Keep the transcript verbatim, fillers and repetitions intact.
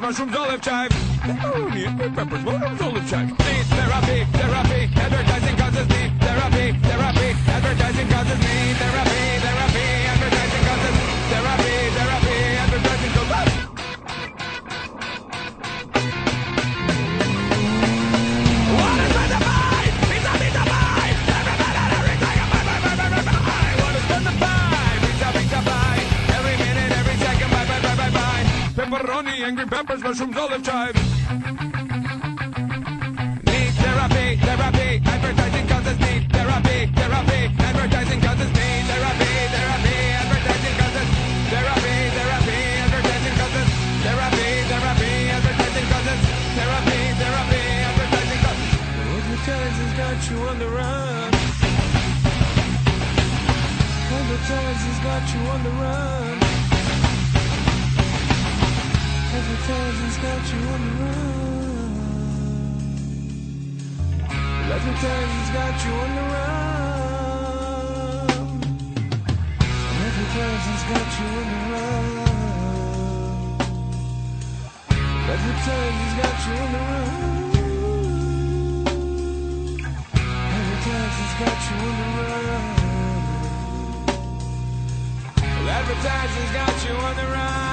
mushrooms, olive chive. Pepperoni and green peppers, mushrooms, olive chive. Need therapy, therapy, advertising causes need therapy, therapy, advertising causes need therapy, therapy, advertising causes therapy, therapy, advertising causes. What is with the vibe? Pizza, pizza vibe. Everybody, everything, bye, bye, bye, bye, bye, bye. What is with the vibe? Pizza, pizza vibe. Every minute, every second, bye, bye, bye, bye, bye. Pepperoni and green peppers, mushrooms, olive chives. Need therapy, therapy, advertising causes need therapy, therapy, advertising causes need therapy, therapy, advertising causes therapy, therapy, advertising causes therapy, therapy, advertising causes therapy, therapy, advertising causes. Advertising's got you on the run. Advertising's got you on the run. Advertising's got you on the run. Advertising's got you on the run. Advertising's got you on the run. Advertising's got you on the run. Advertising's got you on the run. Advertising's got you on the run.